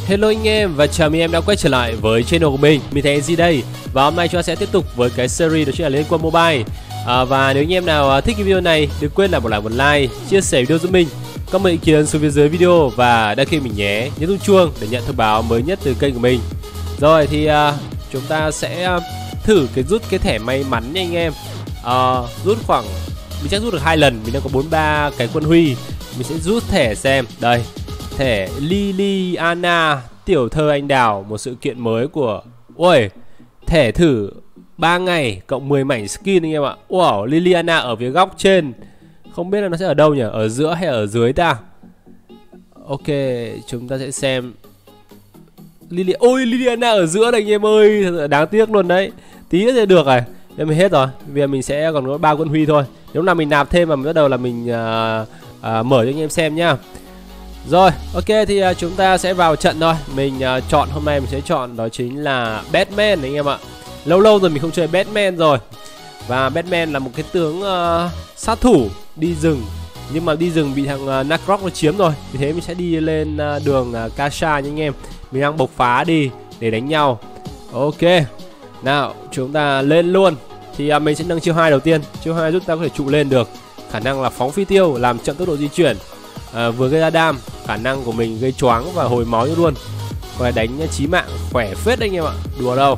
Hello anh em và chào mừng em đã quay trở lại với channel của mình thấy gì đây. Và hôm nay chúng ta sẽ tiếp tục với cái series đó chính là Liên Quân Mobile. Và nếu anh em nào thích cái video này, đừng quên là một like, chia sẻ video giúp mình, comment ý kiến xuống phía dưới video và đăng ký mình nhé, nhấn nút chuông để nhận thông báo mới nhất từ kênh của mình. Rồi thì chúng ta sẽ thử rút cái thẻ may mắn nha anh em. Rút khoảng mình chắc rút được 2 lần, mình đang có 43 cái quân huy. Mình sẽ rút thẻ xem. Đây, thẻ Liliana tiểu thơ anh đào, một sự kiện mới của thẻ thử 3 ngày cộng 10 mảnh skin anh em ạ. Wow, Liliana ở phía góc trên. Không biết là nó sẽ ở đâu nhỉ, ở giữa hay ở dưới ta. Ok, chúng ta sẽ xem. Liliana ở giữa này anh em ơi, thật là đáng tiếc luôn đấy. Tí nữa sẽ được rồi. Nên mình hết rồi. Bây giờ mình sẽ còn có 3 quân huy thôi. Nếu nào mình nạp thêm mà bắt đầu là mình mở cho anh em xem nhá. Rồi, ok thì chúng ta sẽ vào trận thôi. Mình chọn hôm nay mình sẽ chọn đó chính là Batman anh em ạ. Lâu lâu rồi mình không chơi Batman rồi. Và Batman là một cái tướng sát thủ đi rừng. Nhưng mà đi rừng bị thằng Nacroc nó chiếm rồi. Vì thế mình sẽ đi lên đường Kasha nha anh em. Mình đang bộc phá đi để đánh nhau. Ok. Nào, chúng ta lên luôn. Thì mình sẽ nâng chiêu 2 đầu tiên. Chiêu 2 giúp ta có thể trụ lên được. Khả năng là phóng phi tiêu, làm chậm tốc độ di chuyển. Vừa gây ra đam, khả năng của mình gây choáng và hồi máu luôn. Còn là đánh chí mạng khỏe phết anh em ạ, đùa đâu.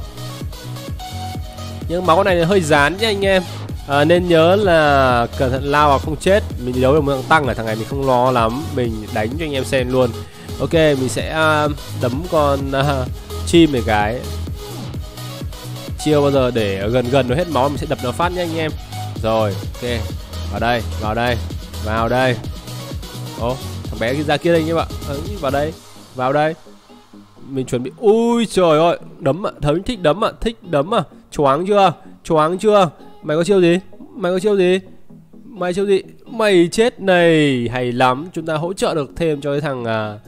Nhưng máu này hơi dán nha anh em. Nên nhớ là cẩn thận lao vào không chết. Mình đi đấu được một thằng tăng, là thằng này mình không lo lắm. Mình đánh cho anh em xem luôn. Ok, mình sẽ đấm con chim này cái. Chiêu bao giờ để gần nó hết máu mình sẽ đập nó phát nhé anh em. Rồi, ok. Vào đây, vào đây, vào đây. Thằng bé ra kia đây anh em ạ. Vào đây. Mình chuẩn bị. Ui trời ơi, đấm ạ, thấy thích đấm ạ, choáng chưa? Choáng chưa? Mày có chiêu gì? Mày chiêu gì? Mày chết này, hay lắm. Chúng ta hỗ trợ được thêm cho cái thằng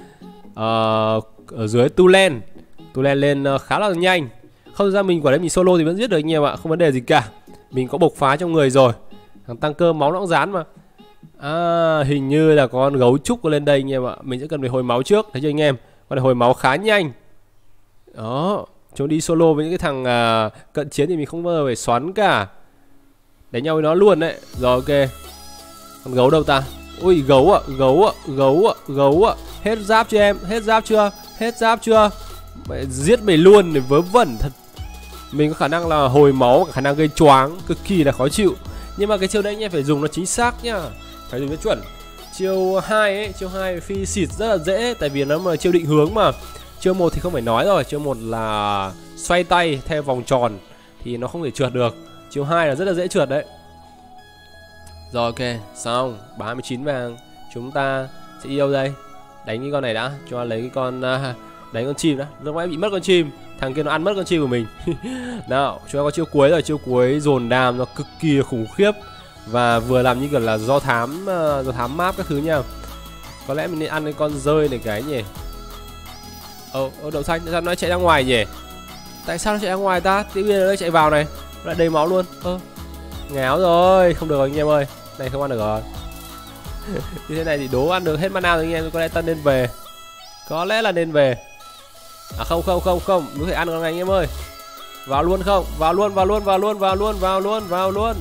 ở dưới Tulen lên khá là nhanh. Không ra mình quả đấy mình solo thì vẫn giết được anh em ạ, không vấn đề gì cả. Mình có bộc phá trong người rồi. Thằng tăng cơ máu nó cũng dán mà. Hình như là con gấu trúc có lên đây anh em ạ. Mình sẽ cần phải hồi máu trước, thấy chưa anh em. Con này hồi máu khá nhanh. Đó, chúng đi solo với những cái thằng cận chiến thì mình không bao giờ phải xoắn cả. Đánh nhau với nó luôn đấy. Rồi ok. Con gấu đâu ta? Ui gấu ạ. Hết giáp chưa em? Hết giáp chưa? Mày giết mày luôn để vớ vẩn thật. Mình có khả năng là hồi máu, khả năng gây choáng, cực kỳ là khó chịu. Nhưng mà cái chiêu đấy anh em phải dùng nó chính xác nhá. Phải dùng nó chuẩn. Chiêu 2 ấy, chiêu 2 phi xịt rất là dễ. Tại vì nó mà chiêu định hướng mà. Chiêu 1 thì không phải nói rồi. Chiêu 1 là xoay tay theo vòng tròn thì nó không thể trượt được. Chiêu 2 là rất là dễ trượt đấy. Rồi ok, xong 39 vàng. Chúng ta sẽ yêu đây. Đánh cái con này đã, cho lấy cái con đánh con chim đã. Lúc nãy bị mất con chim. Thằng kia nó ăn mất con chim của mình. Nào, chúng ta có chiêu cuối rồi. Chiêu cuối dồn đam nó cực kỳ khủng khiếp. Và vừa làm như kiểu là do thám map các thứ nha. Có lẽ mình nên ăn cái con rơi này cái nhỉ. Đậu xanh, tại sao nó chạy ra ngoài nhỉ? Tại sao nó chạy ra ngoài ta? Tự nhiên nó chạy vào này, nó lại đầy máu luôn. Ngáo rồi, không được rồi anh em ơi. Này không ăn được rồi. Như thế này thì đố ăn được hết mana rồi anh em. Có lẽ ta nên về. Có lẽ là nên về. Không, có thể ăn được anh em ơi. Vào luôn không? Vào luôn.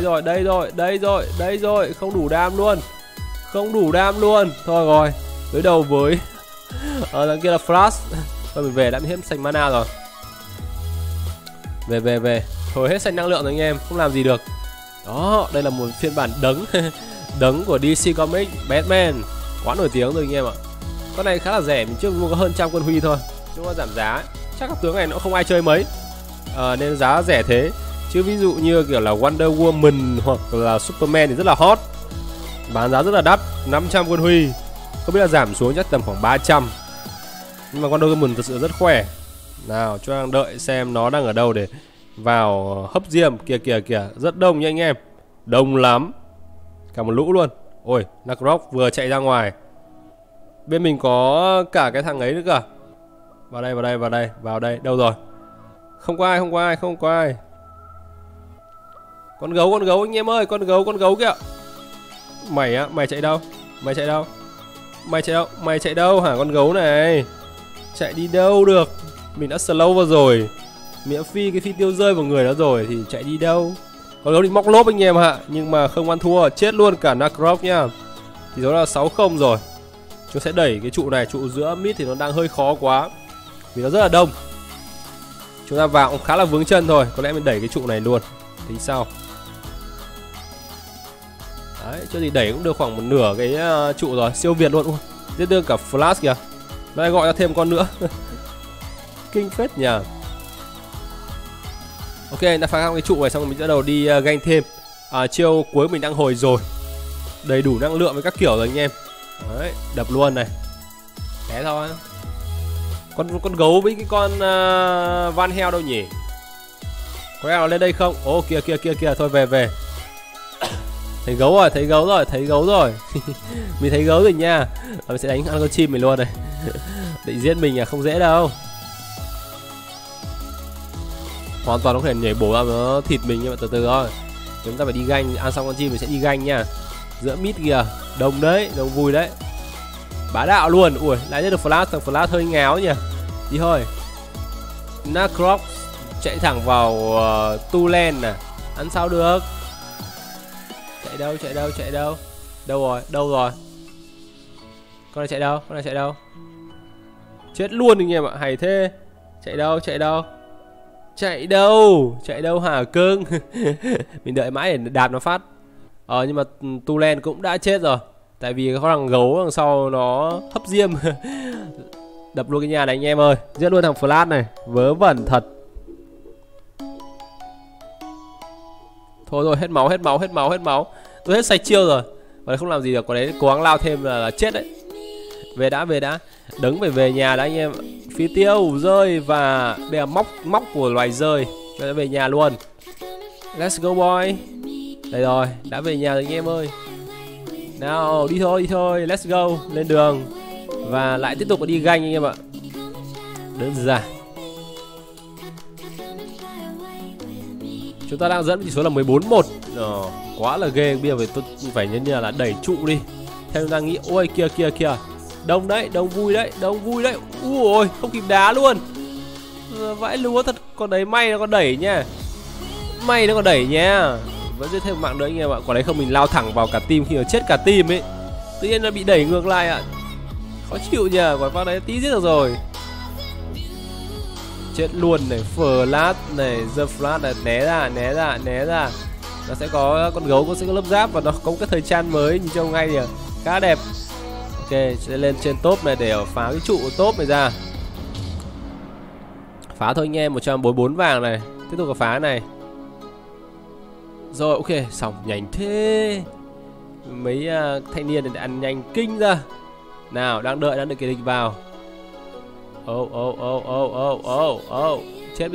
Đây rồi, không đủ đam luôn. Thôi rồi, đối đầu với thằng kia là Flash. Thôi mình về đã, mình hết xanh mana rồi. Về. Thôi hết xanh năng lượng rồi anh em, không làm gì được. Đó, đây là một phiên bản đấng của DC Comics Batman. Quá nổi tiếng rồi anh em ạ. Con này khá là rẻ, mình trước mua có hơn 100 quân huy thôi. Chúng ta giảm giá. Chắc các tướng này nó không ai chơi mấy. Nên giá rẻ thế. Chứ ví dụ như kiểu là Wonder Woman hoặc là Superman thì rất là hot. Bán giá rất là đắt, 500 quân huy. Không biết là giảm xuống chắc tầm khoảng 300. Nhưng mà Wonder Woman thật sự rất khỏe. Nào, cho đang đợi xem nó đang ở đâu để vào hấp diêm. Kìa, rất đông nha anh em. Đông lắm. Cả một lũ luôn. Ôi, Nacroc vừa chạy ra ngoài. Bên mình có cả cái thằng ấy nữa cả. Vào đây, đâu rồi? Không có ai. Con gấu anh em ơi, con gấu kìa. Mày chạy đâu? Mày chạy đâu hả con gấu này? Chạy đi đâu được. Mình đã slow vào rồi. Mình đã phi cái phi tiêu rơi vào người nó rồi thì chạy đi đâu. Còn gấu định móc lốp anh em ạ. Nhưng mà không ăn thua. Chết luôn cả Nacrop nhá. Thì đó là 6-0 rồi. Chúng sẽ đẩy cái trụ này. Trụ giữa mid thì nó đang hơi khó quá vì nó rất là đông. Chúng ta vào cũng khá là vướng chân thôi. Có lẽ mình đẩy cái trụ này luôn. Tính sao. Đấy, cho thì đẩy cũng được khoảng một nửa cái trụ rồi. Siêu việt luôn. Giết đương cả flash kìa. Nó lại gọi ra thêm con nữa. Kinh phết nhỉ. Ok, đã phá xong cái trụ này xong rồi mình bắt đầu đi ganh thêm. Chiêu cuối mình đang hồi rồi. Đầy đủ năng lượng với các kiểu rồi anh em. Đấy, đập luôn này. Thế thôi. Con gấu với cái con Van Hell đâu nhỉ? Có em nào lên đây không? Ô kìa thôi về. Thấy gấu rồi. Mình thấy gấu rồi nha. Mình sẽ đánh ăn con chim mình luôn này. Định giết mình không dễ đâu. Hoàn toàn có thể nhảy bổ ra nó thịt mình, nhưng mà từ từ thôi. Chúng ta phải đi ganh, ăn xong con chim mình sẽ đi ganh nha. Giữa mid kìa, đông đấy, đông vui đấy. Bá đạo luôn. Ui, lại giết được flash, thằng flash hơi ngáo nhỉ. Đi thôi. Nacrop chạy thẳng vào Tulen nè. Ăn sao được. Chạy đâu. Đâu rồi. Con này chạy đâu. Chết luôn anh em ạ, hay thế. Chạy đâu hả cưng. Mình đợi mãi để đạp nó phát. Nhưng mà Tulen cũng đã chết rồi. Tại vì có thằng gấu đằng sau nó hấp diêm. Đập luôn cái nhà này anh em ơi. Giết luôn thằng flash này. Vớ vẩn thật. Thôi rồi, hết máu. Tôi hết sạch chiêu rồi. Và không làm gì được. Còn đấy cố gắng lao thêm là chết đấy. Về đã. Đứng phải về nhà đã anh em. Phi tiêu rơi và bây giờ móc của loài rơi. Bây giờ về nhà luôn. Let's go boy. Đây rồi, đã về nhà rồi anh em ơi. Nào, đi thôi, let's go. Lên đường. Và lại tiếp tục đi ganh anh em ạ. Đơn giản. Chúng ta đang dẫn chỉ số là 14-1. Quá là ghê. Bây giờ phải nhân là đẩy trụ đi. Theo chúng ta nghĩ. Ôi kìa. Đông đấy, đông vui đấy. Ui, không kịp đá luôn. Vãi lúa thật. Con đấy may nó còn đẩy nha. Vẫn giết thêm mạng nữa anh em ạ. Còn đấy không mình lao thẳng vào cả team, khi mà chết cả team ấy. Tự nhiên nó bị đẩy ngược lại ạ. Khó chịu nhỉ. Còn vào đấy tí giết được rồi. Chết luôn này. Flash này. The Flash này. Né ra. Nó sẽ có con gấu, nó sẽ có lớp giáp. Và nó có một cái thời trang mới. Nhìn trông ngay kìa. Khá đẹp. Ok, sẽ lên trên top này để phá cái trụ top này ra. Phá thôi anh em. 144 vàng này. Tiếp tục phá cái này. Rồi ok, xong nhanh thế. Mấy thanh niên này để ăn nhanh kinh ra. Nào, đang đợi kẻ địch vào. Chết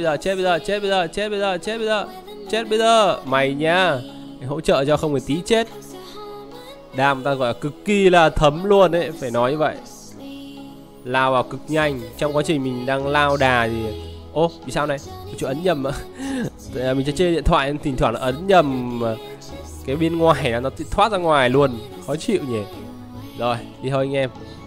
bây giờ. Mày nha. Hỗ trợ cho không phải tí chết. Đam ta gọi là cực kỳ là thấm luôn đấy, phải nói như vậy. Lao vào cực nhanh. Trong quá trình mình đang lao đà thì vì sao này? Chỗ ấn nhầm ạ. Mình chơi điện thoại thỉnh thoảng là ấn nhầm. Cái bên ngoài là nó thoát ra ngoài luôn. Khó chịu nhỉ. Rồi, đi thôi anh em.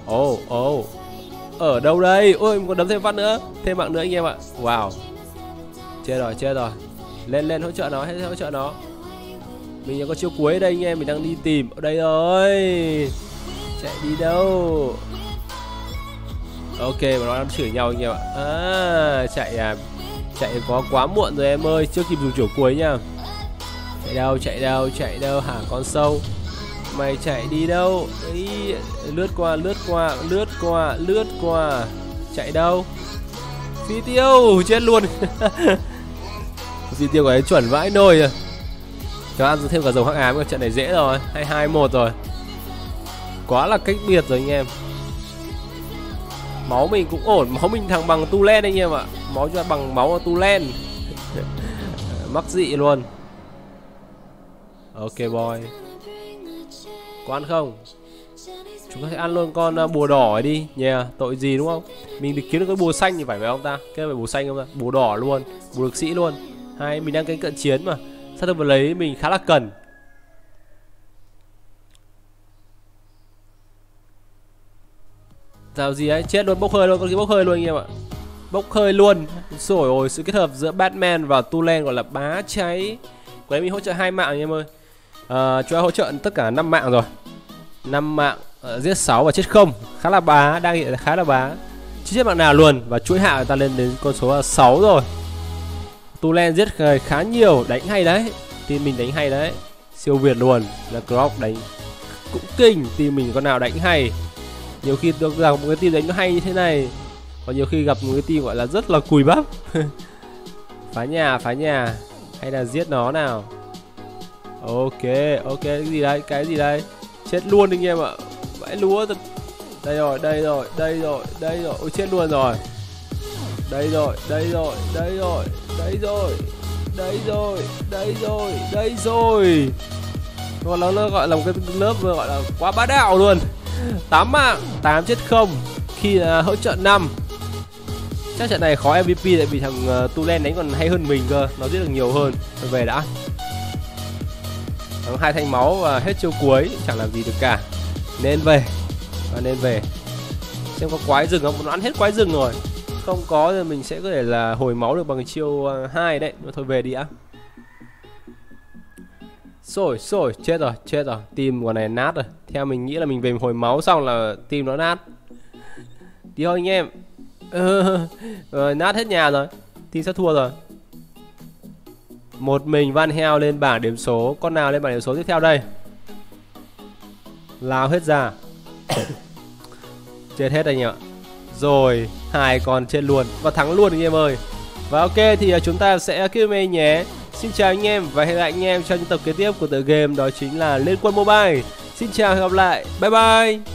Ở đâu đây? Ôi, mình còn đấm thêm phát nữa. Thêm mạng nữa anh em ạ. Wow. Chết rồi. Lên hỗ trợ nó. Mình có chiêu cuối đây anh em. Mình đang đi tìm. Ở đây rồi. Chạy đi đâu? Ok, mà nó đang chửi nhau anh em ạ. Chạy có quá muộn rồi em ơi. Chưa kịp dùng chiều cuối nha. Chạy đâu hả con sâu. Mày chạy đi đâu? Ý, lướt qua. Chạy đâu? Phi tiêu, chết luôn. Phi tiêu của ấy chuẩn vãi nồi rồi. Cho ăn thêm cả dầu hắc ám. Trận này dễ rồi. 2-2-1 rồi. Quá là cách biệt rồi anh em. Máu mình cũng ổn. Máu mình thằng bằng Tulen anh em ạ. Máu cho bằng máu Tulen. Mắc dị luôn. Ok boy. Có ăn không? Chúng ta sẽ ăn luôn con bùa đỏ ấy đi. Tội gì đúng không? Mình được kiếm được cái bùa xanh thì phải không ta? Cái phải bùa xanh không ta? Bùa đỏ luôn. Bùa lực sĩ luôn. Mình đang cái cận chiến mà. Sát thương vật lấy mình khá là cần. Sao gì ấy, chết luôn, bốc hơi luôn, con kia bốc hơi luôn anh em ạ. Bốc hơi luôn. Rồi ôi, sự kết hợp giữa Batman và Tulen gọi là bá cháy. Của em mình hỗ trợ 2 mạng anh em ơi. Cho hỗ trợ tất cả 5 mạng rồi. 5 mạng, giết 6 và chết không. Khá là bá, đang hiện khá là bá. Chưa chết mạng nào luôn. Và chuỗi hạ người ta lên đến con số là 6 rồi. Tulen giết khá nhiều, đánh hay đấy. Team mình đánh hay đấy. Siêu việt luôn. Là Croc đánh cũng kinh. Team mình con nào đánh hay. Nhiều khi được rằng một cái team đánh nó hay như thế này. Còn nhiều khi gặp một cái team gọi là rất là cùi bắp. Phá nhà hay là giết nó nào. Ok, cái gì đây, chết luôn anh em ạ. Vãi lúa thật. Đây rồi, ôi chết luôn rồi. Đây rồi. Còn nó gọi là một cái lớp gọi là quá bá đạo luôn. 8 mạng, 8 chết không. Khi hỗ trợ 5. Chắc trận này khó MVP tại vì thằng Tulen đánh còn hay hơn mình cơ, nó giết được nhiều hơn. Thôi về đã. Thằng 2 thanh máu và hết chiêu cuối, chẳng làm gì được cả. Nên về. Xem có quái rừng không, nó ăn hết quái rừng rồi. Không có thì mình sẽ có thể là hồi máu được bằng chiêu 2 đấy. Nhưng mà thôi về đi á. Rồi, chết rồi. Team của này nát rồi. Theo mình nghĩ là mình về hồi máu xong là team nó nát. Đi thôi anh em. Rồi nát hết nhà rồi. Team sẽ thua rồi. Một mình Van Hell lên bảng điểm số. Con nào lên bảng điểm số tiếp theo đây? Lao hết ra. Chết hết anh em ạ. Rồi 2 con chết luôn. Và thắng luôn anh em ơi. Và ok thì chúng ta sẽ kết thúc nhé. Xin chào anh em và hẹn gặp lại anh em trong những tập kế tiếp của tựa game đó chính là Liên Quân Mobile. Xin chào và hẹn gặp lại. Bye bye.